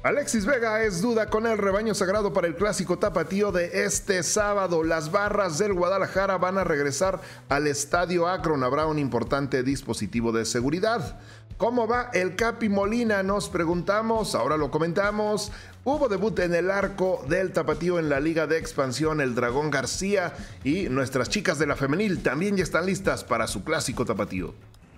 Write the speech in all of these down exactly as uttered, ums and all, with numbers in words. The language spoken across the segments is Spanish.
Alexis Vega es duda con el rebaño sagrado para el clásico tapatío de este sábado. Las barras del Guadalajara van a regresar al Estadio Akron. Habrá un importante dispositivo de seguridad. ¿Cómo va el Capi Molina? Nos preguntamos, ahora lo comentamos. Hubo debut en el arco del tapatío en la Liga de Expansión, el Dragón García, y nuestras chicas de la femenil también ya están listas para su clásico tapatío.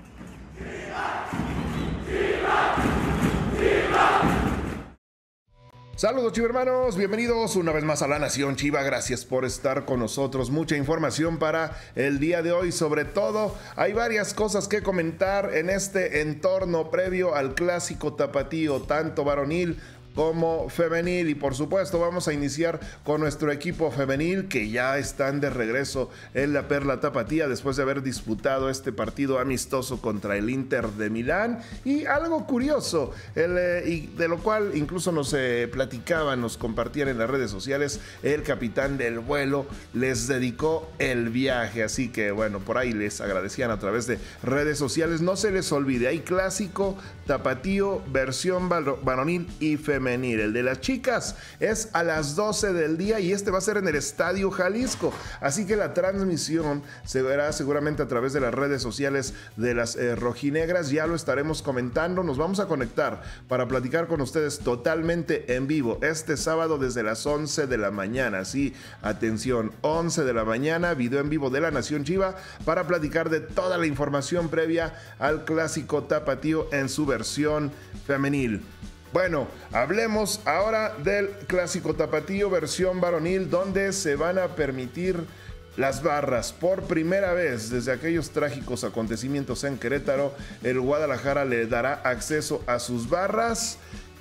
Saludos chivermanos, bienvenidos una vez más a La Nación Chiva, gracias por estar con nosotros, mucha información para el día de hoy, sobre todo hay varias cosas que comentar en este entorno previo al clásico tapatío, tanto varonil como femenil, y por supuesto vamos a iniciar con nuestro equipo femenil que ya están de regreso en la Perla Tapatía después de haber disputado este partido amistoso contra el Inter de Milán. Y algo curioso, el, eh, y de lo cual incluso nos eh, platicaban, nos compartían en las redes sociales, el capitán del vuelo les dedicó el viaje, así que bueno, por ahí les agradecían a través de redes sociales. No se les olvide, hay clásico tapatío versión varonil y femenil. El de las chicas es a las doce del día y este va a ser en el Estadio Jalisco, así que la transmisión se verá seguramente a través de las redes sociales de las eh, rojinegras. Ya lo estaremos comentando, nos vamos a conectar para platicar con ustedes totalmente en vivo este sábado desde las once de la mañana. Sí, atención, once de la mañana, video en vivo de La Nación Chiva para platicar de toda la información previa al clásico tapatío en su versión femenil. Bueno, hablemos ahora del clásico tapatío versión varonil, donde se van a permitir las barras. Por primera vez desde aquellos trágicos acontecimientos en Querétaro, el Guadalajara le dará acceso a sus barras.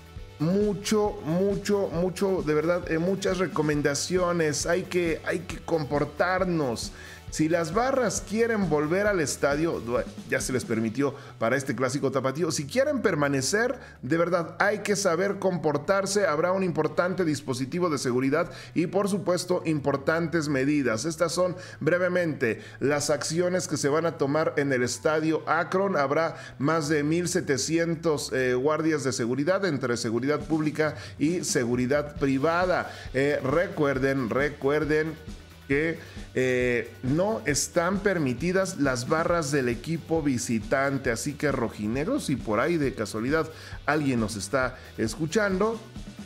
Mucho, mucho, mucho, de verdad, eh, muchas recomendaciones. Hay que, hay que comportarnos. Si las barras quieren volver al estadio, ya se les permitió para este clásico tapatío. Si quieren permanecer, de verdad hay que saber comportarse. Habrá un importante dispositivo de seguridad y por supuesto importantes medidas. Estas son brevemente las acciones que se van a tomar en el estadio Akron. Habrá más de mil setecientos eh, guardias de seguridad entre seguridad pública y seguridad privada. Eh, recuerden, recuerden que eh, no están permitidas las barras del equipo visitante, así que rojinegros, si por ahí de casualidad alguien nos está escuchando,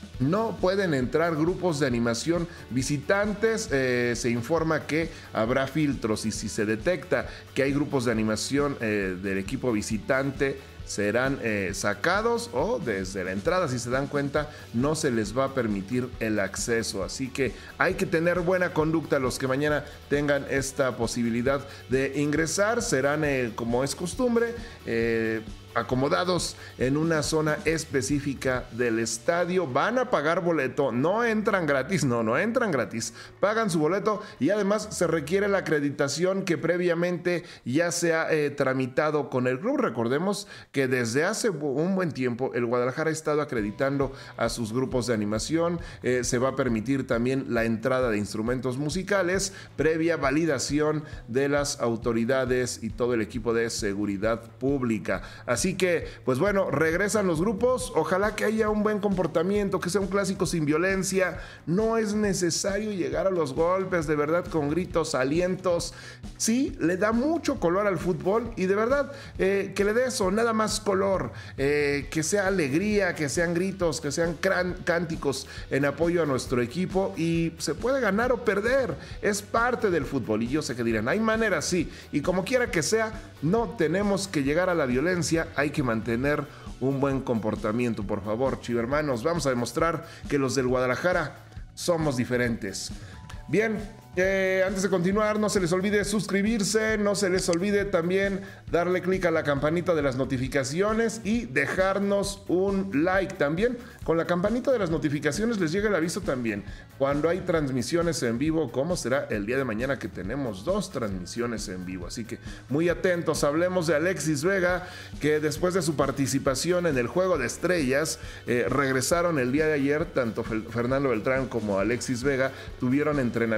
no pueden entrar grupos de animación visitantes. Eh, se informa que habrá filtros y si se detecta que hay grupos de animación eh, del equipo visitante, serán eh, sacados o desde la entrada, si se dan cuenta, no se les va a permitir el acceso. Así que hay que tener buena conducta. Los que mañana tengan esta posibilidad de ingresar serán, eh, como es costumbre, eh, acomodados en una zona específica del estadio. Van a pagar boleto, no entran gratis, no, no entran gratis, pagan su boleto y además se requiere la acreditación que previamente ya se ha eh, tramitado con el club. Recordemos que desde hace un buen tiempo el Guadalajara ha estado acreditando a sus grupos de animación. Eh, se va a permitir también la entrada de instrumentos musicales previa validación de las autoridades y todo el equipo de seguridad pública. Así Así que, pues bueno, regresan los grupos. Ojalá que haya un buen comportamiento, que sea un clásico sin violencia. No es necesario llegar a los golpes, de verdad, con gritos, alientos. Sí, le da mucho color al fútbol y de verdad eh, que le dé eso, nada más color. Eh, que sea alegría, que sean gritos, que sean cánticos en apoyo a nuestro equipo y se puede ganar o perder. Es parte del fútbol y yo sé que dirán, hay maneras, sí. Y como quiera que sea, no tenemos que llegar a la violencia. Hay que mantener un buen comportamiento, por favor, chivermanos. Vamos a demostrar que los del Guadalajara somos diferentes. Bien, eh, antes de continuar, no se les olvide suscribirse, no se les olvide también darle clic a la campanita de las notificaciones y dejarnos un like también. Con la campanita de las notificaciones les llega el aviso también cuando hay transmisiones en vivo, como será el día de mañana que tenemos dos transmisiones en vivo. Así que muy atentos. Hablemos de Alexis Vega, que después de su participación en el Juego de Estrellas, eh, regresaron el día de ayer. Tanto Fernando Beltrán como Alexis Vega tuvieron entrenamiento por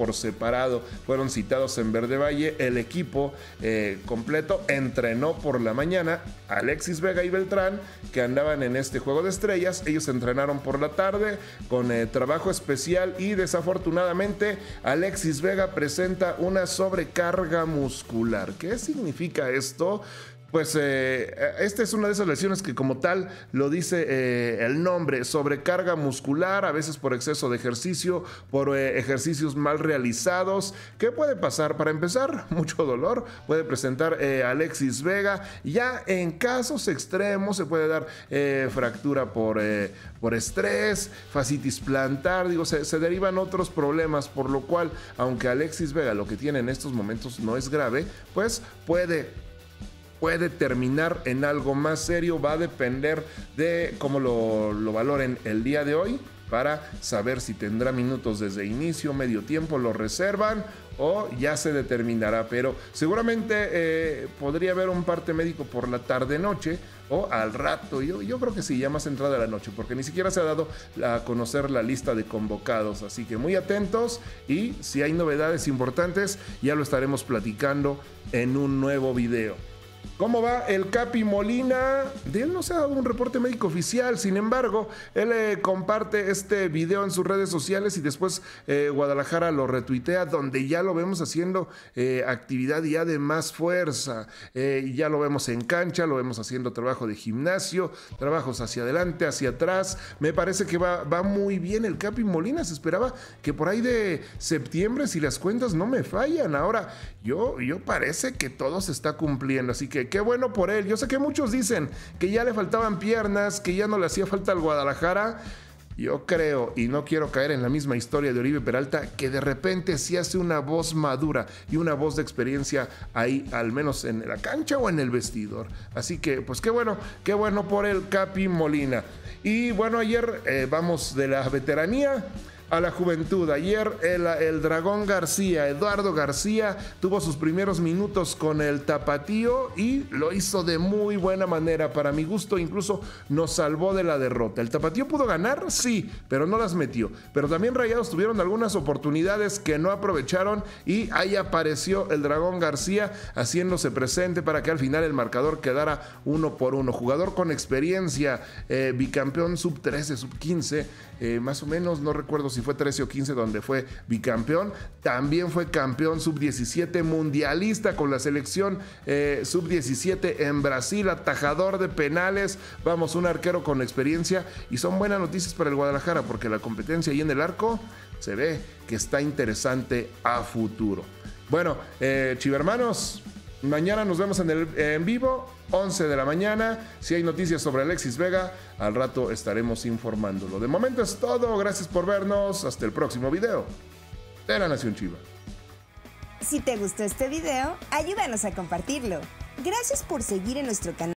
por separado fueron citados en Verde Valle. El equipo eh, completo entrenó por la mañana. Alexis Vega y Beltrán, que andaban en este juego de estrellas, ellos entrenaron por la tarde con eh, trabajo especial y desafortunadamente Alexis Vega presenta una sobrecarga muscular. ¿Qué significa esto? Pues eh, esta es una de esas lesiones que como tal lo dice eh, el nombre, sobrecarga muscular, a veces por exceso de ejercicio, por eh, ejercicios mal realizados. ¿Qué puede pasar? Para empezar, mucho dolor puede presentar eh, Alexis Vega. Ya en casos extremos se puede dar eh, fractura por, eh, por estrés, fascitis plantar, digo, se, se derivan otros problemas, por lo cual, aunque Alexis Vega lo que tiene en estos momentos no es grave, pues puede puede terminar en algo más serio. Va a depender de cómo lo, lo valoren el día de hoy para saber si tendrá minutos desde inicio, medio tiempo, lo reservan o ya se determinará, pero seguramente eh, podría haber un parte médico por la tarde-noche o al rato. Yo, yo creo que sí, ya más entrada de la noche, porque ni siquiera se ha dado a conocer la lista de convocados, así que muy atentos y si hay novedades importantes ya lo estaremos platicando en un nuevo video. ¿Cómo va el Capi Molina? De él no se ha dado un reporte médico oficial, sin embargo, él eh, comparte este video en sus redes sociales y después eh, Guadalajara lo retuitea, donde ya lo vemos haciendo eh, actividad ya de más fuerza. Eh, ya lo vemos en cancha, lo vemos haciendo trabajo de gimnasio, trabajos hacia adelante, hacia atrás. Me parece que va, va muy bien el Capi Molina. Se esperaba que por ahí de septiembre, si las cuentas no me fallan. Ahora, yo, yo parece que todo se está cumpliendo, así que qué bueno por él. Yo sé que muchos dicen que ya le faltaban piernas, que ya no le hacía falta al Guadalajara. Yo creo, y no quiero caer en la misma historia de Oribe Peralta, que de repente sí hace una voz madura y una voz de experiencia ahí, al menos en la cancha o en el vestidor. Así que, pues qué bueno, qué bueno por el Capi Molina. Y bueno, ayer eh, vamos de la veteranía a la juventud. Ayer el, el Dragón García, Eduardo García, tuvo sus primeros minutos con el Tapatío y lo hizo de muy buena manera. Para mi gusto, incluso nos salvó de la derrota. ¿El Tapatío pudo ganar? Sí, pero no las metió. Pero también Rayados tuvieron algunas oportunidades que no aprovecharon y ahí apareció el Dragón García haciéndose presente para que al final el marcador quedara uno por uno. Jugador con experiencia, eh, bicampeón sub trece, sub quince, eh, más o menos, no recuerdo si fue trece o quince donde fue bicampeón. También fue campeón sub diecisiete, mundialista con la selección eh, sub diecisiete en Brasil, atajador de penales. Vamos, un arquero con experiencia y son buenas noticias para el Guadalajara porque la competencia ahí en el arco se ve que está interesante a futuro. Bueno, eh, chivermanos, mañana nos vemos en el en vivo, once de la mañana. Si hay noticias sobre Alexis Vega, al rato estaremos informándolo. De momento es todo. Gracias por vernos. Hasta el próximo video de La Nación Chiva. Si te gustó este video, ayúdanos a compartirlo. Gracias por seguir en nuestro canal.